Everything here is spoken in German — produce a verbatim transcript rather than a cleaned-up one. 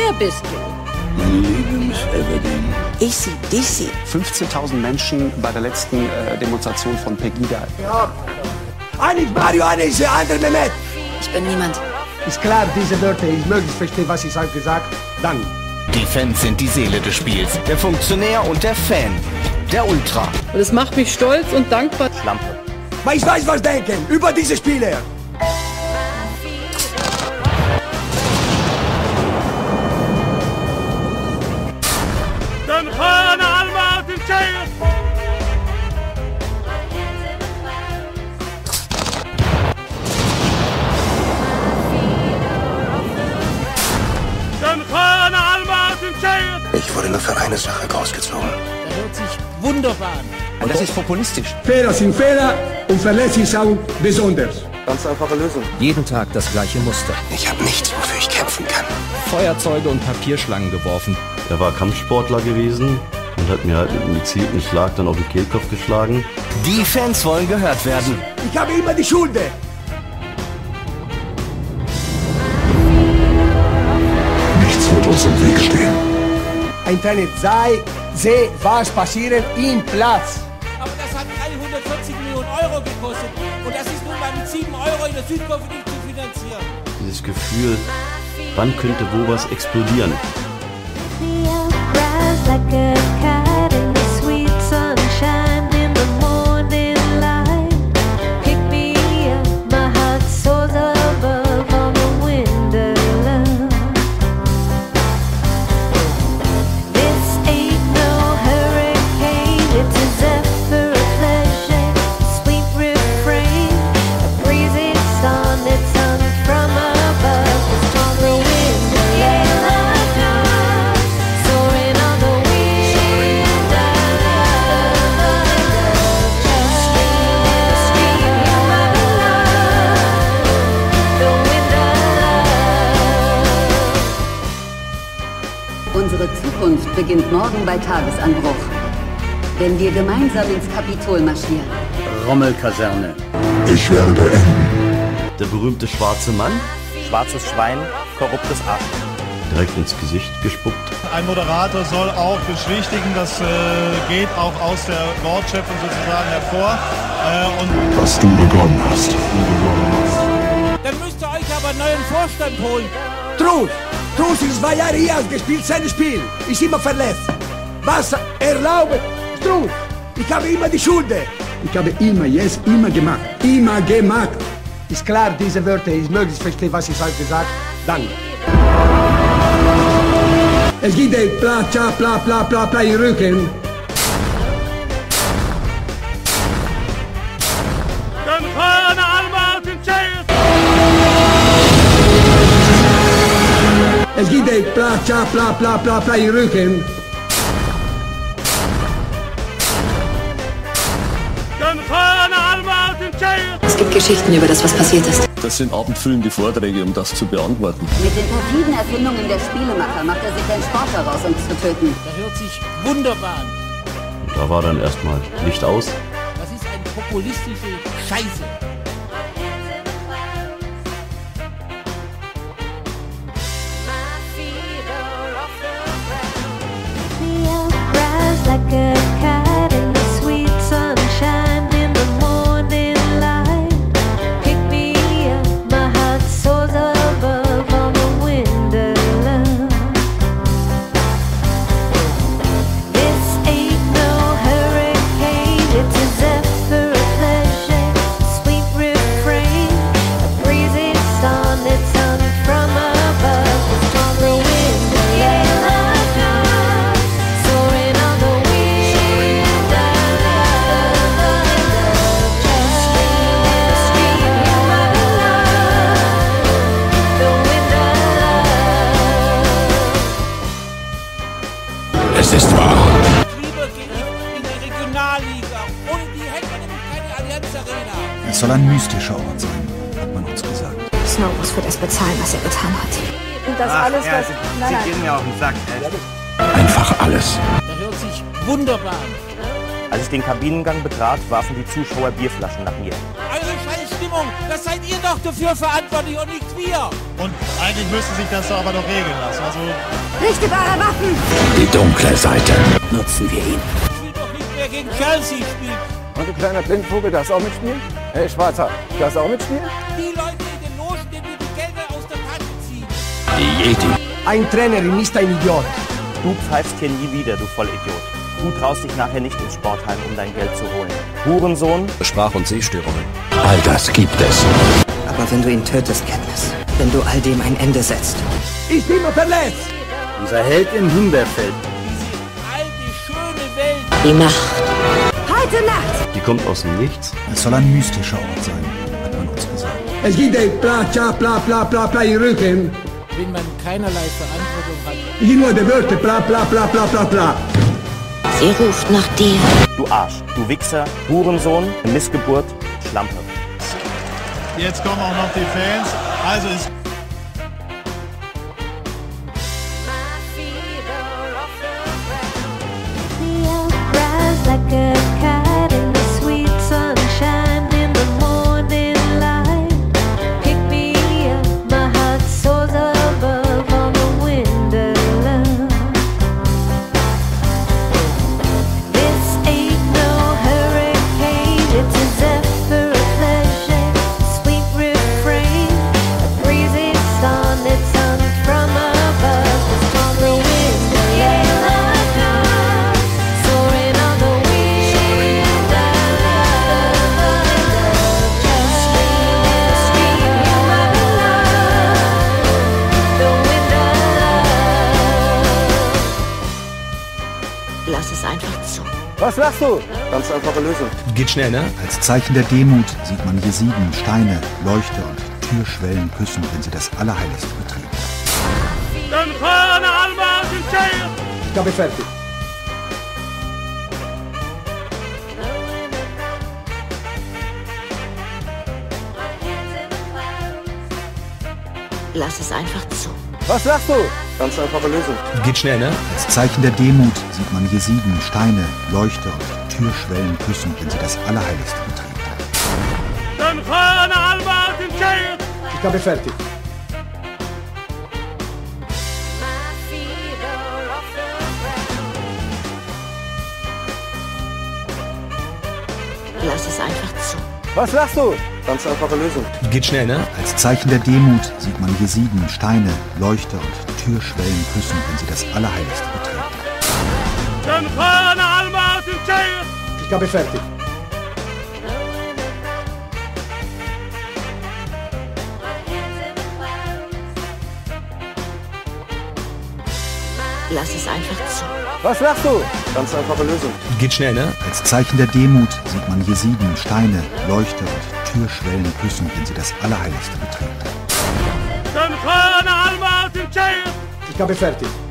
Wer bist du? Meine liebe Miss Everdeen. A C D C. fünfzehntausend Menschen bei der letzten äh, Demonstration von Pegida. Ja. Einer ist Mario, einer ist der andere Mehmet. Ich bin niemand. Ist klar, diese Wörter, ich möglichst verstehe, was ich habe gesagt. Dann. Die Fans sind die Seele des Spiels. Der Funktionär und der Fan. Der Ultra. Und es macht mich stolz und dankbar. Schlampe. Aber ich weiß, was denken über diese Spiele. Den Fahne Alma den Chef. Den Fahne Alma den Chef. Ich wurde nur für eine Sache rausgezogen. Das hört sich wunderbar an. Das ist populistisch. Fehler sind Fehler und Verletzungen sind besonders. Ganz einfache Lösung. Jeden Tag das gleiche Muster. Ich habe nichts, wofür ich kämpfen kann. Feuerzeuge und Papierschlangen geworfen. Er war Kampfsportler gewesen und hat mir halt mit einem gezielten Schlag dann auf den Kehlkopf geschlagen. Die Fans wollen gehört werden. Ich habe immer die Schuld. Nichts wird uns im Weg stehen. Ein Trainer sei, sehe, was passieren im Platz. Aber das hat dreihundertvierzig Millionen Euro gekostet. Und das ist nun mal mit sieben Euro in der Südkurve nicht zu finanzieren. Dieses Gefühl, wann könnte wo was explodieren? Unsere Zukunft beginnt morgen bei Tagesanbruch, wenn wir gemeinsam ins Kapitol marschieren. Rommelkaserne. Ich werde beenden. Der berühmte schwarze Mann, Schwarzes Schwein, korruptes Arsch. direkt ins Gesicht gespuckt. Ein Moderator soll auch beschwichtigen, das äh, geht auch aus der Wortschöpfung sozusagen hervor. Äh, und Was du begonnen hast. Dann müsst ihr euch aber einen neuen Vorstand holen. Truth, Truth ist zwei Jahre hier gespielt, sein Spiel. Ist immer verletzt. Was erlaubt? Truth, ich habe immer die Schuld. Ich habe immer, yes, immer gemacht. Immer gemacht. Ist klar, diese Wörter, ich möglichst verstehe, was ich habe gesagt. Dann. Es gibt ein bla, tja, bla, bla, bla, bla im Rücken. den Fahne Alma den Chef. Es gibt ein bla, tja, bla, bla, bla, bla im Rücken. Den Fahne Alma den Chef. Es gibt Geschichten über das, was passiert ist. Das sind abendfüllende Vorträge, um das zu beantworten. Mit den perfiden Erfindungen der Spielemacher macht er sich einen Sport daraus, uns zu töten. Das hört sich wunderbar an. Und da war dann erstmal Licht aus. Das ist eine populistische Scheiße. Es ist wahr. Lieber gehe ich in die Regionalliga. Ohne die hätten wir nämlich keine Allianz Arena. Es soll ein mystischer Ort sein, hat man uns gesagt. Snow muss für das bezahlen, was er getan hat. Und das Ach, alles, ja, was... Sie, nein, Sie nein. gehen mir auf den Sack. Ey. Einfach alles. Das hört sich wunderbar an. Als ich den Kabinengang betrat, warfen die Zuschauer Bierflaschen nach mir. Eure scheiß Stimme Stimmung. Das seid ihr doch dafür verantwortlich und nicht wir. Und eigentlich müsste sich das aber doch regeln lassen. Also richtet eure Waffen! Die dunkle Seite. Nutzen wir ihn. Ich will doch nicht mehr gegen Chelsea spielen. Und du kleiner Blindvogel, darfst auch mitspielen? Hey Schwarzer, darfst auch mitspielen? Die Leute in den Logen, denen wir die Gelder aus der Tasche ziehen. Die Jedi. Ein Trainerin ist ein Idiot. Du pfeifst hier nie wieder, du Vollidiot. Du traust dich nachher nicht ins Sportheim, um dein Geld zu holen. Hurensohn. Sprach- und Sehstörungen. All das gibt es. Aber wenn du ihn tötest, Katniss, wenn du all dem ein Ende setzt. Ich bin immer verletzt. Unser Held im Himbeerfeld. Diese alte, schöne Welt. Die Macht. Heute Nacht! Die kommt aus dem Nichts. Es soll ein mystischer Ort sein, hat man uns gesagt. Es gibt ein bla, bla, bla, bla, bla, bla im Rücken. Wenn man keinerlei Verantwortung hat. Ich nur die Wörter bla, bla, bla, bla, bla, bla. Sie ruft nach dir. Du Arsch, du Wichser, Hurensohn, Missgeburt, Schlampe. jetzt kommen auch noch die Fans. Also ist Lass es einfach zu. Was lachst du? Ganz einfache Lösung. Geht schnell, ne? Als Zeichen der Demut sieht man Jesiden, Steine, Leuchter und Türschwellen küssen, wenn sie das Allerheiligste betreten. Ich habe fertig. Lass es einfach zu. Was lachst du? Ganz einfache Lösung. Geht schnell, ne? Als Zeichen der Demut sieht man Jesiden, Steine, Leuchter und Türschwellen küssen, wenn sie das Allerheiligste betreten. Ich habe fertig. Lass es einfach zu. Was lachst du? Ganz einfache Lösung. Geht schnell, ne? Als Zeichen der Demut sieht man Jesiden, Steine, Leuchter und Türschwellen küssen, wenn sie das Allerheiligste betreten. Ich habe fertig. Lass es einfach zu. Was lachst du? Ganz einfache Lösung. Geht schnell, ne? Als Zeichen der Demut sieht man Jesiden, Steine, Leuchter und Türschwellen küssen, wenn sie das Allerheiligste betreten. Ich habe fertig.